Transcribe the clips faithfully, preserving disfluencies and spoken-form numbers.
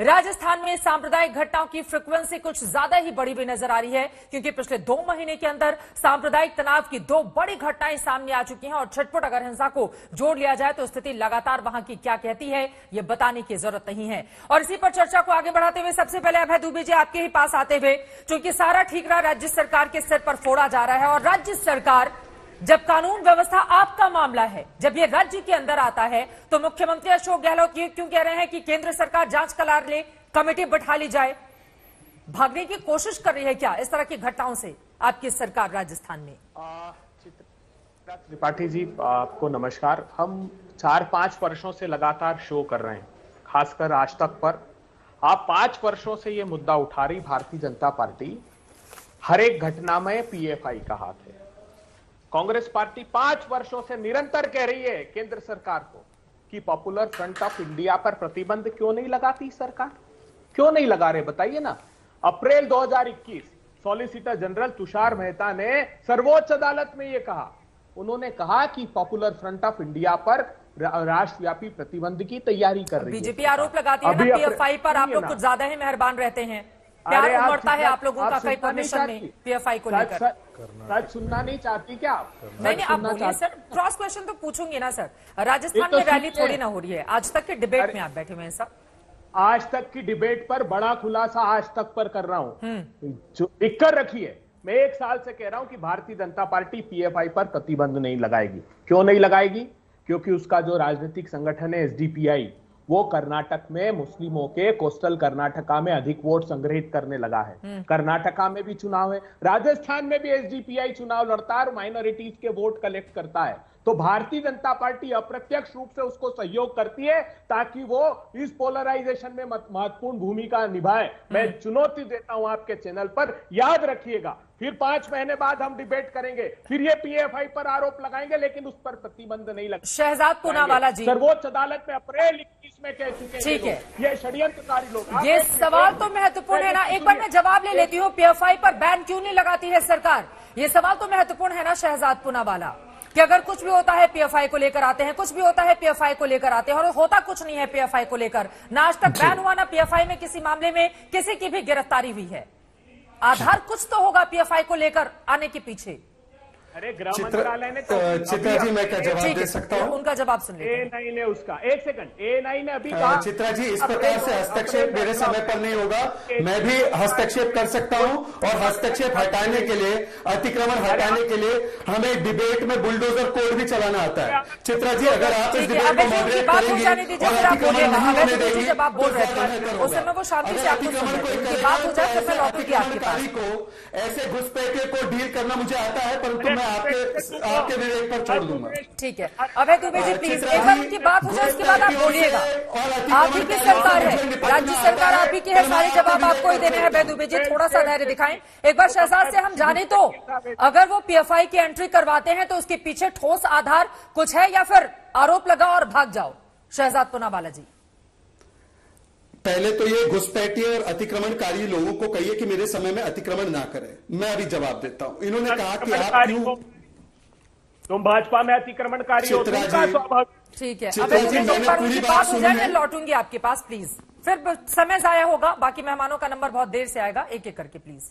राजस्थान में सांप्रदायिक घटनाओं की फ्रीक्वेंसी कुछ ज्यादा ही बढ़ी हुई नजर आ रही है, क्योंकि पिछले दो महीने के अंदर सांप्रदायिक तनाव की दो बड़ी घटनाएं सामने आ चुकी हैं और छटपुट अगर हिंसा को जोड़ लिया जाए तो स्थिति लगातार वहां की क्या कहती है ये बताने की जरूरत नहीं है। और इसी पर चर्चा को आगे बढ़ाते हुए सबसे पहले अभय दुबे जी आपके ही पास आते हुए, क्योंकि सारा ठीकरा राज्य सरकार के सिर पर फोड़ा जा रहा है और राज्य सरकार जब कानून व्यवस्था आपका मामला है, जब ये राज्य के अंदर आता है तो मुख्यमंत्री अशोक गहलोत ये क्यों कह रहे हैं कि केंद्र सरकार जांच करा ले, कमेटी बैठा ली जाए? भागने की कोशिश कर रही है क्या इस तरह की घटनाओं से आपकी सरकार राजस्थान में? चित्रा त्रिपाठी जी आपको नमस्कार। हम चार पांच वर्षों से लगातार शो कर रहे हैं, खासकर आज तक पर। आप पांच वर्षों से ये मुद्दा उठा रही भारतीय जनता पार्टी, हर एक घटना में पीएफआई का हाथ है। कांग्रेस पार्टी पांच वर्षों से निरंतर कह रही है केंद्र सरकार को कि पॉपुलर फ्रंट ऑफ इंडिया पर प्रतिबंध क्यों नहीं लगाती सरकार, क्यों नहीं लगा रहे बताइए ना। अप्रैल दो हज़ार इक्कीस सॉलिसिटर जनरल तुषार मेहता ने सर्वोच्च अदालत में यह कहा, उन्होंने कहा कि पॉपुलर फ्रंट ऑफ इंडिया पर राष्ट्रव्यापी प्रतिबंध की तैयारी कर रही है। बीजेपी आरोप लगाती है ना पीएफआई पर, आप लोग कुछ ज्यादा ही मेहरबान रहते हैं, प्यार उमड़ता है आप लोगों का कई पोजीशन में पीएफआई को लेकर। सच सुनना नहीं चाहती क्या आप? नहीं नहीं आप बोलिए सर, क्रॉस क्वेश्चन तो पूछूंगी ना सर। राजस्थान में रैली थोड़ी ना हो रही है, आज तक के डिबेट में आप बैठे हुए हैं सर। आज तक की डिबेट पर बड़ा खुलासा आज तक पर कर रहा हूं, जो लिख कर रखी है। मैं एक साल से कह रहा हूं कि भारतीय जनता पार्टी पीएफआई पर प्रतिबंध नहीं लगाएगी। क्यों नहीं लगाएगी? क्योंकि उसका जो राजनीतिक संगठन है एसडीपीआई, वो कर्नाटक में मुस्लिमों के कोस्टल कर्नाटका में अधिक वोट संग्रहित करने लगा है। कर्नाटका में भी चुनाव है, राजस्थान में भी एसडीपीआई चुनाव लड़ता है और माइनॉरिटीज के वोट कलेक्ट करता है। तो भारतीय जनता पार्टी अप्रत्यक्ष रूप से उसको सहयोग करती है ताकि वो इस पोलराइजेशन में महत्वपूर्ण भूमिका निभाए। मैं चुनौती देता हूं आपके चैनल पर, याद रखिएगा। फिर पांच महीने बाद हम डिबेट करेंगे, फिर ये पीएफआई पर आरोप लगाएंगे, लेकिन उस पर प्रतिबंध नहीं लगेगा। शहजाद पूनावाला जी सर्वोच्च अदालत में अप्रैल इक्कीस में कह चुके हैं। ठीक है, ये षड्यंत्रकारी लोग। ये सवाल तो महत्वपूर्ण है ना, एक बार मैं जवाब ले लेती हूँ। पीएफआई पर बैन क्यों नहीं लगाती है सरकार? ये सवाल तो महत्वपूर्ण है ना शहजाद पूनावाला, कि अगर कुछ भी होता है पीएफआई को लेकर आते हैं, कुछ भी होता है पीएफआई को लेकर आते हैं, और होता कुछ नहीं है पीएफआई को लेकर। ना आज तक बैन हुआ, ना पीएफआई में किसी मामले में किसी की भी गिरफ्तारी हुई है। आधार कुछ तो होगा पीएफआई को लेकर आने के पीछे। अरे गृह मंत्रालय ने चित्रा जी मैं क्या जवाब दे सकता हूँ? उनका जवाब सुन लीजिए। ए नाइन ने उसका एक सेकंड ए नाइन ने अभी कहा। चित्रा जी इस प्रकार से हस्तक्षेप मेरे समय पर नहीं होगा, मैं भी हस्तक्षेप कर सकता हूँ और हस्तक्षेप हटाने के लिए, अतिक्रमण हटाने के लिए हमें डिबेट में बुलडोजर कोड भी चलाना आता है। चित्रा जी अगर आप इस डिबेट को मॉडरेट करेंगी और अतिक्रमण नहीं होने देंगी जब आप बोल रहे थे उस समय वो शांति से आपको सुन रहे थे, बात हो जाए तो फिर लौटेगी आपके पास। को ऐसे घुसपैठिए को डील करना मुझे आता है, परंतु आपके आपके विवेक पर छोड़ दूंगा। ठीक है अभय दुबे जी प्लीज, एक बार उनकी बात हो जाए उसके बाद आप बोलिएगा। आप ही की सरकार है, राज्य सरकार आप ही की है, सारे जवाब आपको ही देने हैं। अभय दुबे जी थोड़ा सा धैर्य दिखाएं। एक बार शहजाद से हम जाने तो, अगर वो पीएफआई की एंट्री करवाते हैं तो उसके पीछे ठोस आधार कुछ है या फिर आरोप लगाओ और भाग जाओ? शहजाद पूनावाला जी पहले तो ये घुसपैठिए और अतिक्रमणकारी लोगों को कहिए कि मेरे समय में अतिक्रमण ना करें। मैं अभी जवाब देता हूं। इन्होंने कहा कि आप क्यों तुम भाजपा में अतिक्रमणकारी हो? ठीक है अभय दुबे जी एक बार उनकी बात हो जाए, मैं लौटूंगी आपके पास प्लीज, फिर समय जाया होगा। बाकी मेहमानों का नंबर बहुत देर से आएगा, एक एक करके प्लीज।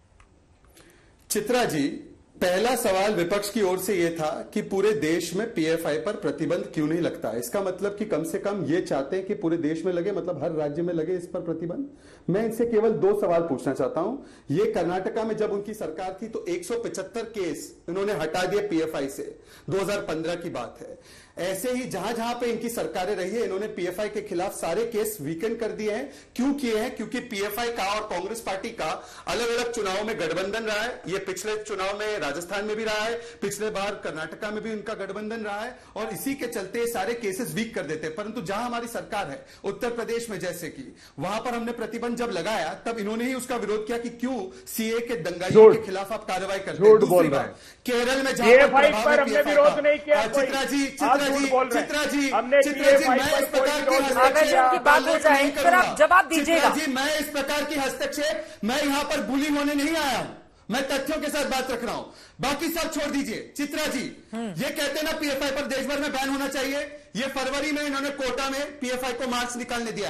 चित्रा जी पहला सवाल विपक्ष की ओर से यह था कि पूरे देश में पीएफआई पर प्रतिबंध क्यों नहीं लगता? इसका मतलब कि कम से कम ये चाहते हैं कि पूरे देश में लगे, मतलब हर राज्य में लगे इस पर प्रतिबंध। मैं इनसे केवल दो सवाल पूछना चाहता हूं। ये कर्नाटका में जब उनकी सरकार थी तो एक सौ पचहत्तर केस इन्होंने हटा दिए पीएफआई से, दो हज़ार पंद्रह की बात है। ऐसे ही जहां जहां पे इनकी सरकारें रही है इन्होंने पीएफआई के खिलाफ सारे केस वीकेंड कर दिए हैं। क्यों किए हैं? क्योंकि पीएफआई का और कांग्रेस पार्टी का अलग अलग चुनाव में गठबंधन रहा है। ये पिछले चुनाव में राजस्थान में भी रहा है, पिछले बार कर्नाटका में भी उनका गठबंधन रहा है, और इसी के चलते सारे केसेस वीक कर देते हैं। परंतु जहां हमारी सरकार है उत्तर प्रदेश में जैसे कि, वहां पर हमने प्रतिबंध जब लगाया तब इन्होंने ही उसका विरोध किया कि क्यों सीए के दंगाइयों के खिलाफ आप कार्रवाई करते हैं। दूसरी बात, केरल में जहां पर विरोध नहीं किया चित्रा जी चित्रा जी चित्रा जी हमने चित्रा जी मैं इस प्रकार की हस्तक्षेप बात हो जाए फिर आप जवाब दीजिएगा। जी मैं इस प्रकार की हस्तक्षेप, मैं यहां पर बुली होने नहीं आया हूं, मैं तथ्यों के साथ बात रख रहा हूं। बाकी सब छोड़ दीजिए। चित्रा जी ये कहते हैं ना पीएफआई पर देश भर में बैन होना चाहिए, ये फरवरी में इन्होंने कोटा में पीएफआई को मार्च निकालने दिया है।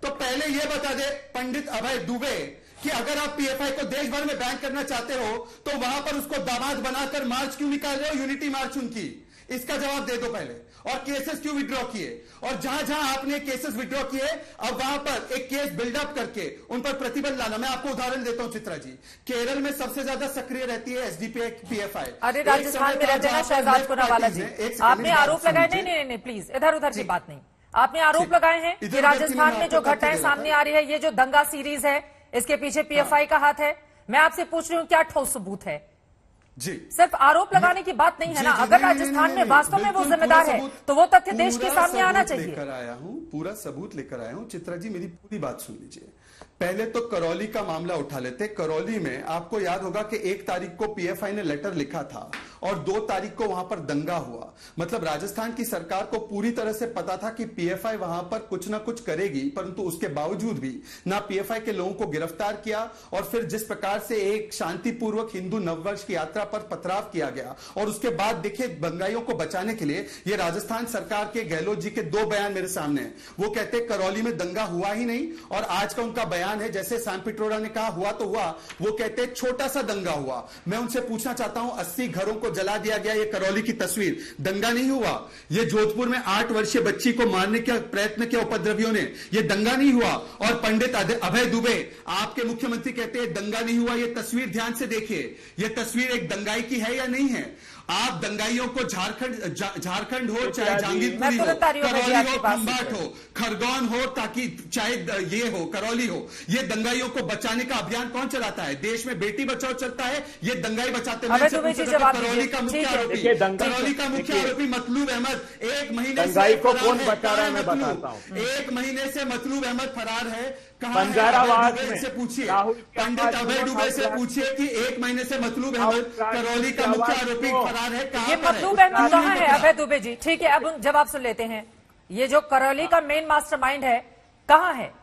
तो पहले यह बता दे पंडित अभय दुबे कि अगर आप पीएफआई को देश भर में बैन करना चाहते हो तो वहां पर उसको दामाद बनाकर मार्च क्यों निकाल रहे हो, यूनिटी मार्च उनकी, इसका जवाब दे दो पहले। और केसेस क्यों विड्रॉ किए, और जहां जहां आपने केसेस विड्रॉ किए अब वहां पर एक केस बिल्डअप करके उन पर प्रतिबंध लाना। मैं आपको उदाहरण देता हूं चित्रा जी, केरल में सबसे ज्यादा सक्रिय रहती है एसडीपी पीएफआई। अरे राजस्थान में रहते हैं शहजाद पुनावाला जी, आपने आरोप लगाए, नहीं नहीं नहीं प्लीज इधर उधर की बात नहीं, आपने आरोप लगाए हैं कि राजस्थान में जो घटनाएं सामने आ रही है, ये जो दंगा सीरीज है, इसके पीछे पीएफआई का हाथ है। मैं आपसे पूछ रही हूं क्या ठोस सबूत है? जी, सिर्फ आरोप लगाने की बात नहीं है ना, अगर राजस्थान में वास्तव में वो जिम्मेदार है तो वो तथ्य देश के सामने आना चाहिए। लेकर आया हूं, पूरा सबूत लेकर आया हूं। चित्रा जी मेरी पूरी बात सुन लीजिए। पहले तो करौली का मामला उठा लेते। करौली में आपको याद होगा कि एक तारीख को पीएफआई ने लेटर लिखा था और दो तारीख को वहां पर दंगा हुआ। मतलब राजस्थान की सरकार को पूरी तरह से पता था कि पीएफआई वहां पर कुछ ना कुछ करेगी, परंतु उसके बावजूद भी ना पीएफआई के लोगों को गिरफ्तार किया और फिर जिस प्रकार से एक शांतिपूर्वक हिंदू नववर्ष की यात्रा पर पथराव किया गया। और उसके बाद देखिए दंगाइयों को बचाने के लिए ये राजस्थान सरकार के गहलोत जी के दो बयान मेरे सामने हैं। वो कहते हैं करौली में दंगा हुआ ही नहीं, और आज का उनका बयान है जैसे सैम पिट्रोडा ने कहा हुआ तो हुआ, वो कहते हैं छोटा सा दंगा हुआ। मैं उनसे पूछना चाहता हूं अस्सी घरों को जला दिया गया, ये करौली की तस्वीर, दंगा नहीं हुआ? ये जोधपुर में आठ वर्षीय बच्ची को मारने का प्रयत्न किया उपद्रवियों ने, ये दंगा नहीं हुआ? और पंडित अभय दुबे आपके मुख्यमंत्री कहते हैं दंगा नहीं हुआ। ये तस्वीर ध्यान से देखिए, ये तस्वीर एक दंगाई की है या नहीं है? आप दंगाइयों को झारखंड झारखंड हो चाहे जहांगीरपुरी हो, करौली हो, खंबाट हो, खरगोन हो, ताकि चाहे ये हो करौली हो, ये दंगाइयों को बचाने का अभियान कौन चलाता है? देश में बेटी बचाओ चलता है, ये दंगाई बचाते हैं। करौली का मुख्य आरोपी करौली का मुख्य आरोपी मतलूब अहमद एक महीने से को कौन बचा रहा है मैं बताता हूं। एक महीने से मतलूब अहमद फरार है। बंजाराबाद से पूछिए, पंडित अभय दुबे से पूछिए कि एक महीने से मतलूब अहमद करौली का मुख्य आरोपी फरार है, कहां ये मतलूब अहमद कहां है? अभय दुबे जी ठीक है, अब जवाब सुन लेते हैं। ये जो करौली का मेन मास्टरमाइंड है कहां है?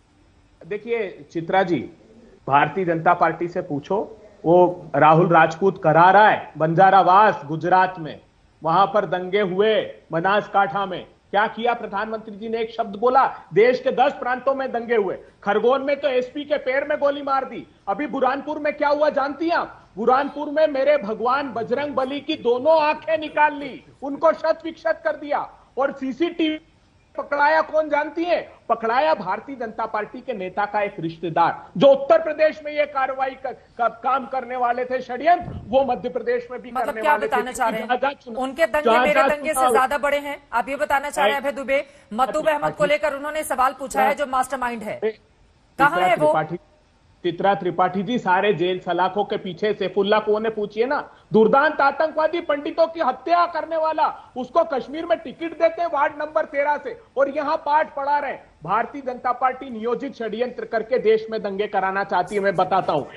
देखिए चित्रा जी, भारतीय जनता पार्टी से पूछो, वो राहुल राजपूत करा रहा है बंजारावास गुजरात में, वहां पर दंगे हुए बनासकांठा में, क्या किया प्रधानमंत्री जी ने? एक शब्द बोला। देश के दस प्रांतों में दंगे हुए, खरगोन में तो एसपी के पैर में गोली मार दी। अभी बुरहानपुर में क्या हुआ जानती हैं आप? बुरहानपुर में मेरे भगवान बजरंग बली की दोनों आंखें निकाल ली, उनको शत विक्षत कर दिया। और सीसीटीवी पकड़ाया कौन जानती है? पकड़ाया भारतीय जनता पार्टी के नेता का एक रिश्तेदार, जो उत्तर प्रदेश में ये कार्रवाई कर, कर, काम करने वाले थे, षड्यंत्र, वो मध्य प्रदेश में भी मतलब करने क्या वाले बताना थे। चाह रहे हैं? उनके दंगे मेरे दंगे से ज्यादा बड़े हैं, आप ये बताना चाह रहे हैं? अभय दुबे मतलूब अहमद को लेकर उन्होंने सवाल पूछा है, जो मास्टरमाइंड है, कहां है वो? चित्रा त्रिपाठी जी, सारे जेल सलाखों के पीछे सैफुल्ला को ने पूछिए ना, दुर्दांत आतंकवादी पंडितों की हत्या करने वाला, उसको कश्मीर में टिकट देते हैं वार्ड नंबर तेरह से, और यहां पाठ पढ़ा रहे। भारतीय जनता पार्टी नियोजित षड्यंत्र करके देश में दंगे कराना चाहती है, मैं बताता हूं।